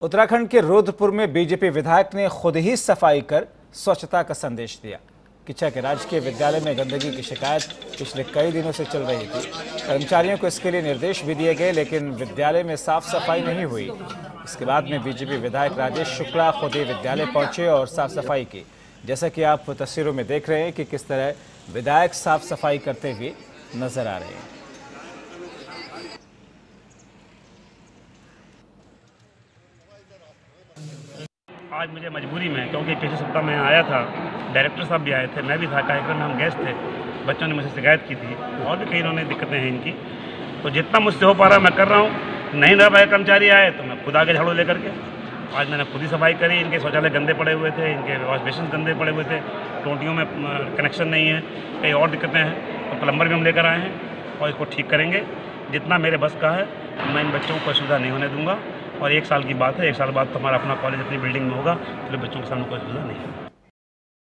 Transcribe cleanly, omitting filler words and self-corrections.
उत्तराखंड के रुद्रपुर में बीजेपी विधायक ने खुद ही सफाई कर स्वच्छता का संदेश दिया। किच्चा के राजकीय विद्यालय में गंदगी की शिकायत पिछले कई दिनों से चल रही थी। कर्मचारियों को इसके लिए निर्देश भी दिए गए, लेकिन विद्यालय में साफ सफाई नहीं हुई। इसके बाद में बीजेपी विधायक राजेश शुक्ला खुद ही विद्यालय पहुंचे और साफ सफाई की। जैसा कि आप तस्वीरों में देख रहे हैं कि किस तरह विधायक साफ सफाई करते हुए नजर आ रहे हैं। आज मुझे मजबूरी में, क्योंकि पिछले सप्ताह में आया था, डायरेक्टर साहब भी आए थे, मैं भी था, कार्यक्रम में हम गेस्ट थे। बच्चों ने मुझसे शिकायत की थी और भी कई उन्होंने दिक्कतें हैं इनकी, तो जितना मुझसे हो पा रहा मैं कर रहा हूँ। नहीं रह पाए कर्मचारी आए तो मैं खुद आके झाड़ू लेकर के आज मैंने खुद ही सफाई करी। इनके शौचालय गंदे पड़े हुए थे, इनके वॉश बेसिन गंदे पड़े हुए थे, टोंटियों में कनेक्शन नहीं है, कई और दिक्कतें हैं, तो प्लम्बर भी हम लेकर आए हैं और इसको ठीक करेंगे। जितना मेरे बस का है मैं इन बच्चों को असुविधा नहीं होने दूंगा। और 1 साल की बात है, 1 साल बाद तो हमारा अपना कॉलेज अपनी बिल्डिंग में होगा, तो बच्चों के सामने कोई असुविधा नहीं है।